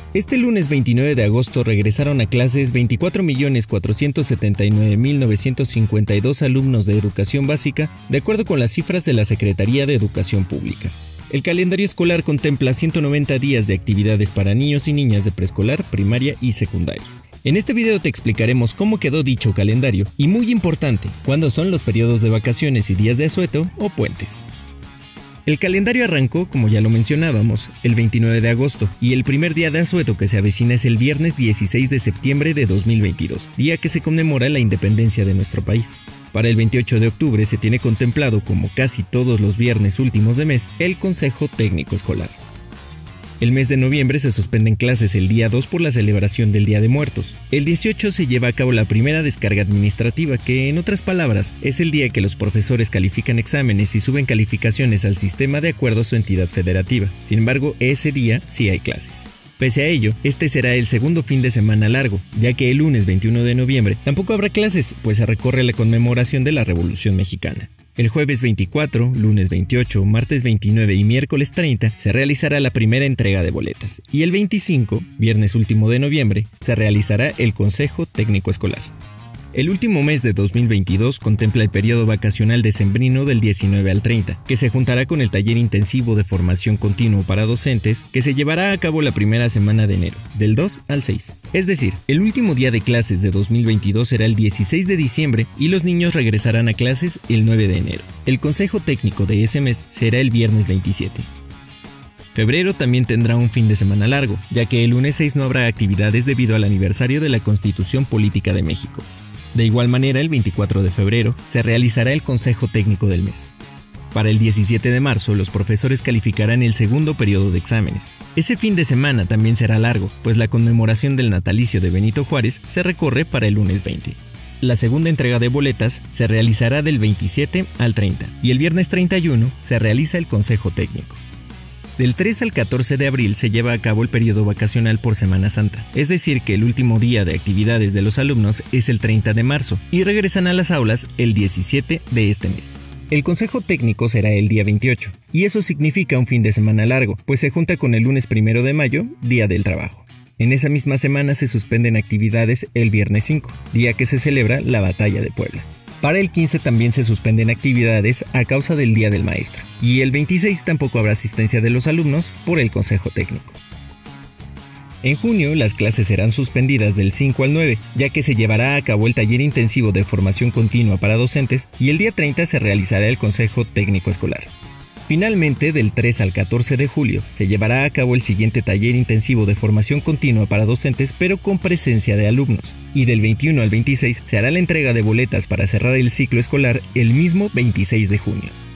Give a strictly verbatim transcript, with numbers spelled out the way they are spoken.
Este lunes veintinueve de agosto regresaron a clases veinticuatro millones cuatrocientos setenta y nueve mil novecientos cincuenta y dos alumnos de educación básica, de acuerdo con las cifras de la Secretaría de Educación Pública. El calendario escolar contempla ciento noventa días de actividades para niños y niñas de preescolar, primaria y secundaria. En este video te explicaremos cómo quedó dicho calendario y, muy importante, cuándo son los periodos de vacaciones y días de asueto o puentes. El calendario arrancó, como ya lo mencionábamos, el veintinueve de agosto y el primer día de asueto que se avecina es el viernes dieciséis de septiembre de dos mil veintidós, día que se conmemora la independencia de nuestro país. Para el veintiocho de octubre se tiene contemplado, como casi todos los viernes últimos de mes, el Consejo Técnico Escolar. El mes de noviembre se suspenden clases el día dos por la celebración del Día de Muertos. El dieciocho se lleva a cabo la primera descarga administrativa, que en otras palabras es el día que los profesores califican exámenes y suben calificaciones al sistema de acuerdo a su entidad federativa. Sin embargo, ese día sí hay clases. Pese a ello, este será el segundo fin de semana largo, ya que el lunes veintiuno de noviembre tampoco habrá clases, pues se recorre la conmemoración de la Revolución Mexicana. El jueves veinticuatro, lunes veintiocho, martes veintinueve y miércoles treinta se realizará la primera entrega de boletas, y el veinticinco, viernes último de noviembre, se realizará el Consejo Técnico Escolar. El último mes de dos mil veintidós contempla el periodo vacacional decembrino del diecinueve al treinta, que se juntará con el taller intensivo de formación continua para docentes, que se llevará a cabo la primera semana de enero, del dos al seis. Es decir, el último día de clases de dos mil veintidós será el dieciséis de diciembre y los niños regresarán a clases el nueve de enero. El consejo técnico de ese mes será el viernes veintisiete. Febrero también tendrá un fin de semana largo, ya que el lunes seis no habrá actividades debido al aniversario de la Constitución Política de México. De igual manera, el veinticuatro de febrero se realizará el Consejo Técnico del mes. Para el diecisiete de marzo, los profesores calificarán el segundo periodo de exámenes. Ese fin de semana también será largo, pues la conmemoración del natalicio de Benito Juárez se recorre para el lunes veinte. La segunda entrega de boletas se realizará del veintisiete al treinta, y el viernes treinta y uno se realiza el Consejo Técnico. Del tres al catorce de abril se lleva a cabo el periodo vacacional por Semana Santa, es decir que el último día de actividades de los alumnos es el treinta de marzo y regresan a las aulas el diecisiete de este mes. El consejo técnico será el día veintiocho, y eso significa un fin de semana largo, pues se junta con el lunes primero de mayo, Día del Trabajo. En esa misma semana se suspenden actividades el viernes cinco, día que se celebra la Batalla de Puebla. Para el quince también se suspenden actividades a causa del Día del Maestro, y el veintiséis tampoco habrá asistencia de los alumnos por el Consejo Técnico. En junio las clases serán suspendidas del cinco al nueve, ya que se llevará a cabo el taller intensivo de formación continua para docentes y el día treinta se realizará el Consejo Técnico Escolar. Finalmente, del tres al catorce de julio, se llevará a cabo el siguiente taller intensivo de formación continua para docentes, pero con presencia de alumnos. Y del veintiuno al veintiséis se hará la entrega de boletas para cerrar el ciclo escolar el mismo veintiséis de junio.